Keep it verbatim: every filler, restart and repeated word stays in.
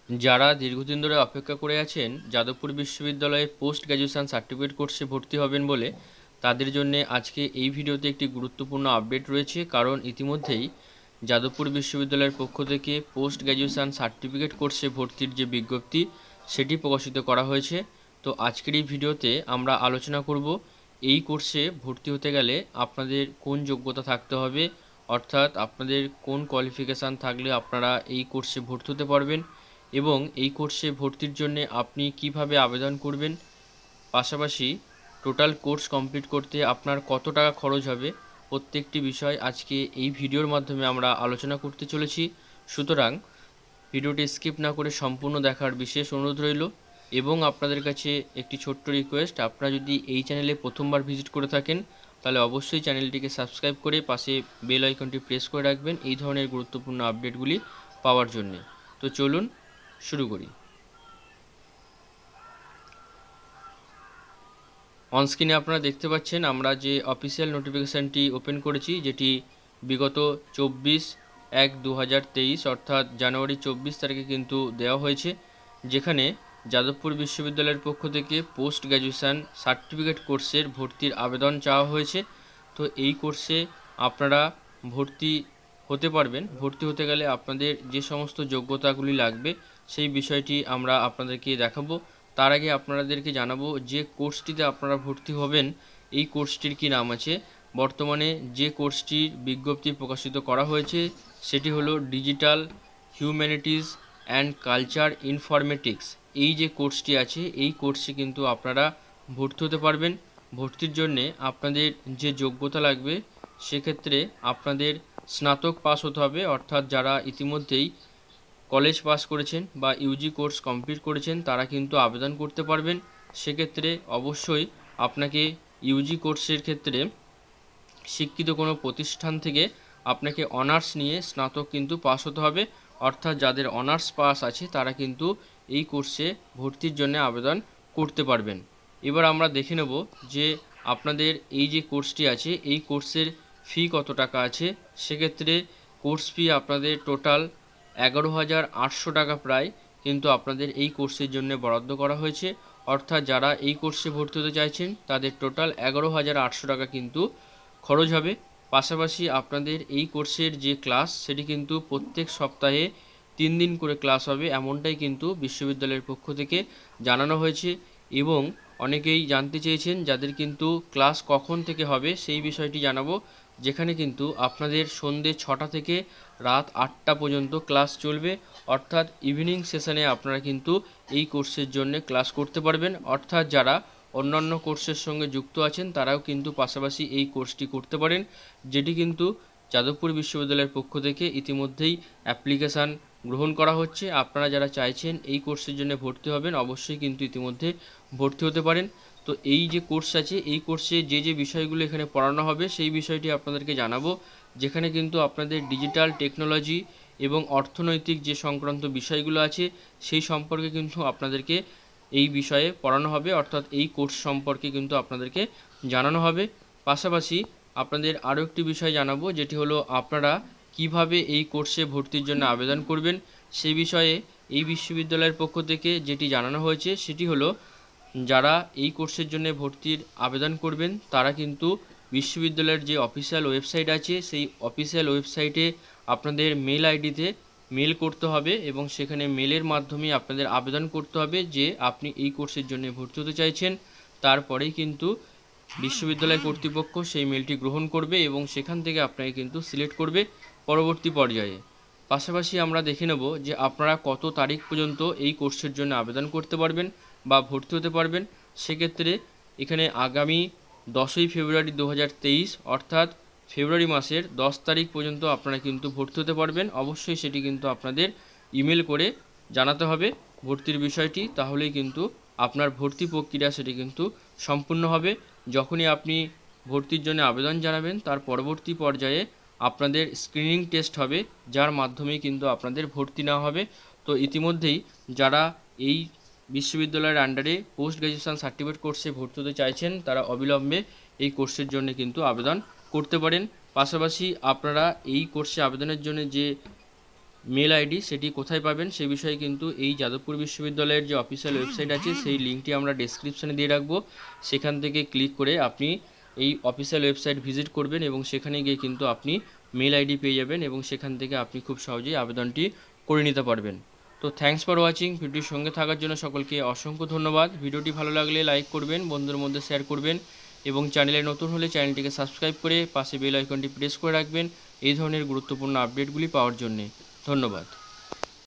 যারা দীর্ঘদিন ধরে অপেক্ষা করে আছেন যাদবপুর বিশ্ববিদ্যালয়ে পোস্ট গ্র্যাজুয়েশন সার্টিফিকেট কোর্সে ভর্তি হবেন বলে, তাদের জন্য আজকে এই ভিডিওতে একটি গুরুত্বপূর্ণ আপডেট রয়েছে। কারণ ইতিমধ্যেই যাদবপুর বিশ্ববিদ্যালয়ের পক্ষ থেকে পোস্ট গ্র্যাজুয়েশন সার্টিফিকেট কোর্সে ভর্তির যে বিজ্ঞপ্তি সেটি প্রকাশিত করা হয়েছে। তো আজকের এই ভিডিওতে আমরা আলোচনা করব এই কোর্সে ভর্তি হতে গেলে আপনাদের কোন যোগ্যতা থাকতে হবে, অর্থাৎ আপনাদের কোন কোয়ালিফিকেশান থাকলে আপনারা এই কোর্সে ভর্তি হতে পারবেন এবং এই কোর্সে ভর্তির জন্য আপনি কিভাবে আবেদন করবেন, পাশাপাশি টোটাল কোর্স কমপ্লিট করতে আপনার কত টাকা খরচ হবে, প্রত্যেকটি বিষয় আজকে এই ভিডিওর মাধ্যমে আমরা আলোচনা করতে চলেছি। সুতরাং ভিডিওটি স্কিপ না করে সম্পূর্ণ দেখার বিশেষ অনুরোধ রইল। এবং আপনাদের কাছে একটি ছোট্ট রিকোয়েস্ট, আপনারা যদি এই চ্যানেলে প্রথমবার ভিজিট করে থাকেন তাহলে অবশ্যই চ্যানেলটিকে সাবস্ক্রাইব করে পাশে বেল আইকনটি প্রেস করে রাখবেন এই ধরনের গুরুত্বপূর্ণ আপডেটগুলি পাওয়ার জন্য। তো চলুন শুরু করি। অনস্ক্রিনে আপনারা দেখতে পাচ্ছেন আমরা যে অফিসিয়াল নোটিফিকেশানটি ওপেন করেছি, যেটি বিগত চব্বিশ এক দু হাজার তেইশ অর্থাৎ জানুয়ারি চব্বিশ তারিখে কিন্তু দেওয়া হয়েছে, যেখানে যাদবপুর বিশ্ববিদ্যালয়ের পক্ষ থেকে পোস্ট গ্র্যাজুয়েশান সার্টিফিকেট কোর্সের ভর্তির আবেদন চাওয়া হয়েছে। তো এই কোর্সে আপনারা ভর্তি হতে পারবেন। ভর্তি হতে গেলে আপনাদের যে সমস্ত যোগ্যতাগুলি লাগবে সেই বিষয়টি আমরা আপনাদেরকে দেখাবো। তার আগে আপনাদেরকে জানাবো যে কোর্সটিতে আপনারা ভর্তি হবেন এই কোর্সটির কি নাম আছে। বর্তমানে যে কোর্সটির বিজ্ঞপ্তি প্রকাশিত করা হয়েছে সেটি হলো digital humanities and culture informatics. এই যে কোর্সটি আছে এই কোর্সে কিন্তু আপনারা ভর্তি হতে পারবেন। ভর্তির জন্যে আপনাদের যে যোগ্যতা লাগবে সেক্ষেত্রে আপনাদের স্নাতক পাস হতে হবে, অর্থাৎ যারা ইতিমধ্যেই কলেজ পাস করেছেন বা ইউজি কোর্স কমপ্লিট করেছেন তারা কিন্তু আবেদন করতে পারবেন। সেক্ষেত্রে অবশ্যই আপনাকে ইউজি কোর্সের ক্ষেত্রে শিক্ষিত কোনো প্রতিষ্ঠান থেকে আপনাকে অনার্স নিয়ে স্নাতক কিন্তু পাস হতে হবে, অর্থাৎ যাদের অনার্স পাস আছে তারা কিন্তু এই কোর্সে ভর্তির জন্য আবেদন করতে পারবেন। এবার আমরা দেখে নেব যে আপনাদের এই যে কোর্সটি আছে এই কোর্সের ফি কত টাকা আছে। সেক্ষেত্রে কোর্স ফি আপনাদের টোটাল এগারো হাজার আটশো টাকা প্রায় কিন্তু আপনাদের এই কোর্সের জন্য বরাদ্দ করা হয়েছে, অর্থাৎ যারা এই কোর্সে ভর্তি হতে চাইছেন তাদের টোটাল এগারো হাজার আটশো টাকা কিন্তু খরচ হবে। পাশাপাশি আপনাদের এই কোর্সের যে ক্লাস সেটি কিন্তু প্রত্যেক সপ্তাহে তিন দিন করে ক্লাস হবে, এমনটাই কিন্তু বিশ্ববিদ্যালয়ের পক্ষ থেকে জানানো হয়েছে। এবং অনেকেই জানতে চেয়েছেন যাদের কিন্তু ক্লাস কখন থেকে হবে সেই বিষয়টি জানাবো, যেখানে কিন্তু আপনাদের সন্ধ্যে ছটা থেকে রাত আটটা পর্যন্ত ক্লাস চলবে, অর্থাৎ ইভিনিং সেশনে আপনারা কিন্তু এই কোর্সের জন্য ক্লাস করতে পারবেন। অর্থাৎ যারা অন্যান্য কোর্সের সঙ্গে যুক্ত আছেন তারাও কিন্তু পাশাপাশি এই কোর্সটি করতে পারেন, যেটি কিন্তু যাদবপুর বিশ্ববিদ্যালয়ের পক্ষ থেকে ইতিমধ্যেই অ্যাপ্লিকেশান গ্রহণ করা হচ্ছে। আপনারা যারা চাইছেন এই কোর্সের জন্য ভর্তি হবেন অবশ্যই কিন্তু ইতিমধ্যে ভর্তি হতে পারেন। তো এই যে কোর্স আছে এই কোর্সে যে যে বিষয়গুলো এখানে পড়ানো হবে সেই বিষয়টি আপনাদেরকে জানাবো, যেখানে কিন্তু আপনাদের ডিজিটাল টেকনোলজি এবং অর্থনৈতিক যে সংক্রান্ত বিষয়গুলো আছে সেই সম্পর্কে কিন্তু আপনাদেরকে এই বিষয়ে পড়ানো হবে, অর্থাৎ এই কোর্স সম্পর্কে কিন্তু আপনাদেরকে জানানো হবে। পাশাপাশি আপনাদের আরও একটি বিষয় জানাবো, যেটি হলো আপনারা কিভাবে এই কোর্সে ভর্তির জন্য আবেদন করবেন সেই বিষয়ে এই বিশ্ববিদ্যালয়ের পক্ষ থেকে যেটি জানানো হয়েছে সেটি হলো যারা এই কোর্সের জন্য ভর্তির আবেদন করবেন তারা কিন্তু বিশ্ববিদ্যালয়ের যে অফিসিয়াল ওয়েবসাইট আছে সেই অফিসিয়াল ওয়েবসাইটে আপনাদের মেল আইডিতে মেল করতে হবে এবং সেখানে মেলের মাধ্যমে আপনাদের আবেদন করতে হবে যে আপনি এই কোর্সের জন্য ভর্তি হতে চাইছেন। তারপরেই কিন্তু বিশ্ববিদ্যালয় কর্তৃপক্ষ সেই মেলটি গ্রহণ করবে এবং সেখান থেকে আপনাকে কিন্তু সিলেক্ট করবে পরবর্তী পর্যায়ে। পাশাপাশি আমরা দেখে নেব যে আপনারা কত তারিখ পর্যন্ত এই কোর্সের জন্য আবেদন করতে পারবেন বা ভর্তি হতে পারবেন। সেক্ষেত্রে এখানে আগামী দশই ফেব্রুয়ারি দু হাজার তেইশ অর্থাৎ ফেব্রুয়ারি মাসের দশ তারিখ পর্যন্ত আপনারা কিন্তু ভর্তি হতে পারবেন। অবশ্যই সেটি কিন্তু আপনাদের ইমেল করে জানাতে হবে ভর্তির বিষয়টি, তাহলেই কিন্তু আপনার ভর্তি প্রক্রিয়া সেটি কিন্তু সম্পূর্ণ হবে। যখনই আপনি ভর্তির জন্য আবেদন জানাবেন তার পরবর্তী পর্যায়ে আপনাদের স্ক্রিনিং টেস্ট হবে, যার মাধ্যমে কিন্তু আপনাদের ভর্তি নেওয়া হবে। তো ইতিমধ্যেই যারা এই বিশ্ববিদ্যালয়ের আন্ডারে পোস্ট গ্র্যাজুয়েশন সার্টিফিকেট কোর্সে ভর্তি হতে চাইছেন তারা অবিলম্বে এই কোর্সের জন্য কিন্তু আবেদন করতে পারেন। পাশাপাশি আপনারা এই কোর্সে আবেদনের জন্য যে মেল আইডি সেটি কোথায় পাবেন সে বিষয়ে কিন্তু এই যাদবপুর বিশ্ববিদ্যালয়ের যে অফিসিয়াল ওয়েবসাইট আছে সেই লিঙ্কটি আমরা ডেসক্রিপশানে দিয়ে রাখবো। সেখান থেকে ক্লিক করে আপনি এই অফিসিয়াল ওয়েবসাইট ভিজিট করবেন এবং সেখানে গিয়ে কিন্তু আপনি মেল আইডি পেয়ে যাবেন এবং সেখান থেকে আপনি খুব সহজেই আবেদনটি করে নিতে পারবেন। তো থ্যাঙ্কস ফর ওয়াচিং। ভিডিওর সঙ্গে থাকার জন্য সকলকে অসংখ্য ধন্যবাদ। ভিডিওটি ভালো লাগলে লাইক করবেন, বন্ধুদের মধ্যে শেয়ার করবেন এবং চ্যানেলে নতুন হলে চ্যানেলটিকে সাবস্ক্রাইব করে পাশে বেল আইকনটি প্রেস করে রাখবেন এই ধরনের গুরুত্বপূর্ণ আপডেটগুলি পাওয়ার জন্যে। ধন্যবাদ।